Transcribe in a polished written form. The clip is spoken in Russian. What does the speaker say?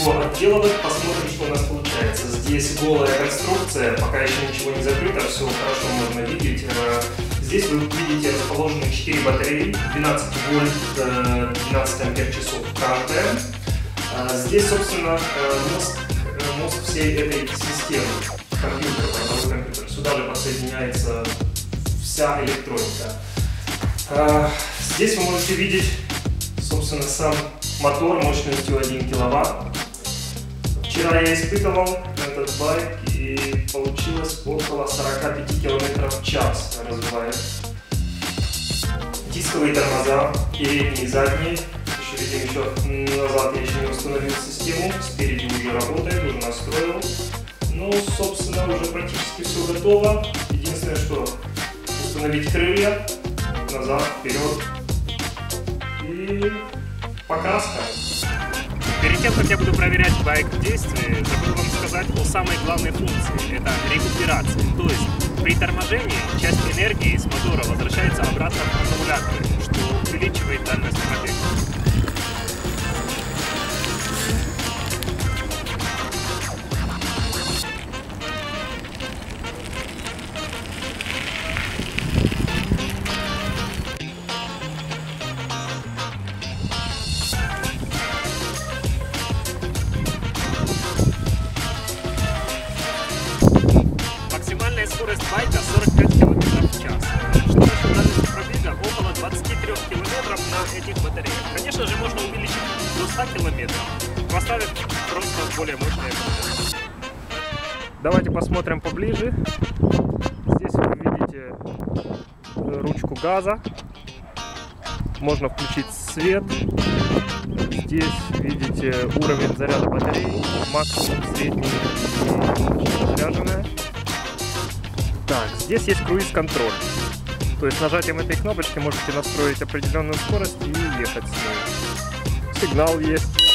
его отделывать, посмотрим, что у нас получается. Здесь голая конструкция, пока еще ничего не закрыто, все хорошо можно видеть. Здесь вы видите расположены 4 батареи, 12 вольт, 12 ампер-часов каждая. Здесь, собственно, мозг всей этой системы, компьютер. Сюда же подсоединяется вся электроника. Здесь вы можете видеть, собственно, сам мотор мощностью 1 киловатт. Вчера я испытывал этот байк и получилось около 45 км в час развивает. Дисковые тормоза, передние и задние. Еще назад я еще не установил систему, спереди уже работает, уже настроил. Ну, собственно, уже практически все готово. Единственное, что установить крылья, назад, вперед и покраска. Перед тем, как я буду проверять байк в действии, забыл вам сказать о самой главной функции – это рекуперация. То есть при торможении часть энергии с мотора возвращается обратно в аккумулятор, что увеличивает дальность пробега. Скорость байка 45 км в час. Что насчет дальности пробега? Около 23 км на этих батареях. Конечно же, можно увеличить до 100 км, поставив просто более мощные аккумуляторы. Давайте посмотрим поближе. Здесь вы видите ручку газа. Можно включить свет. Здесь видите уровень заряда батареи. Максимум, средний и заряженная. Так, здесь есть круиз-контроль. То есть нажатием этой кнопочки можете настроить определенную скорость и ехать с ней. Сигнал есть.